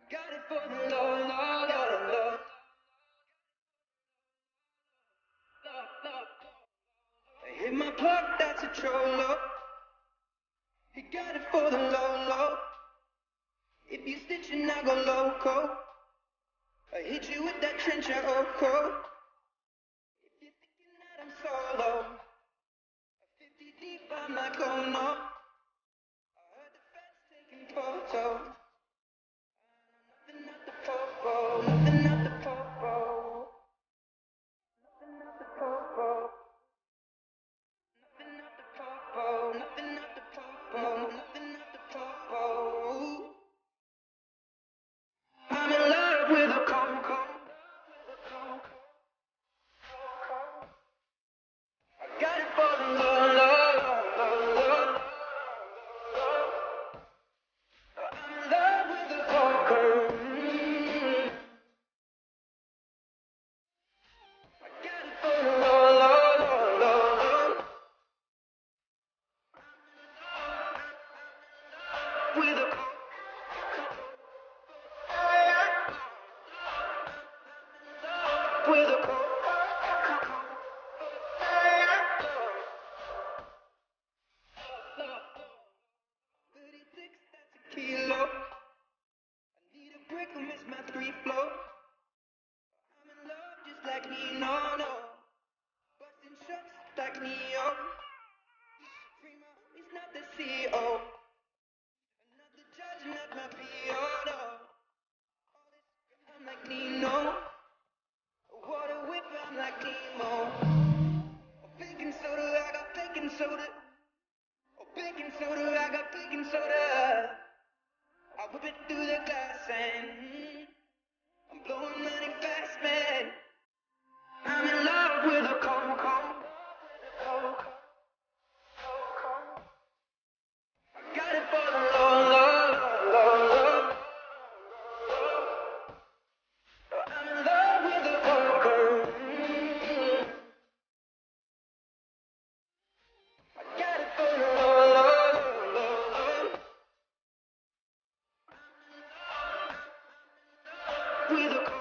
Got it for the Lord, Lord, Lord, Lord. I hit my plug, that's a trollo. He got it for the low, low. If you stitching, I go loco. I hit you with that trencher, Oko. If you're thinking that I'm solo, 50 deep, I'm not going no. I heard the feds taking photos. Nothing at the popo, nothing at the popo. Nothing at the popo. Nothing at the popo, nothing at the popo, nothing at the popo. I'm in love with a Coco. I got it for the low, low, low, low. I'm in love with a Coco. I got it for the low, low, low, low, low. With a Coco. With a Coco. 36, that's a kilo. I need a brick to miss my 3 flow. I'm in love just like Nino, no. Busting shots like Neo. Primo, he's not the CEO. Another judge, not my PO, no. All this, I'm like Nino. Water whip, I'm like Nemo. Baking soda, I got baking soda. Oh, baking soda, I got baking soda. I whip it through the glass and I'm blowing money fast, man. I'm in love with a Coco. I got it for the low, low, low, low. I'm in love with a Coco. I got it for the low, low, low, low. With a Coco.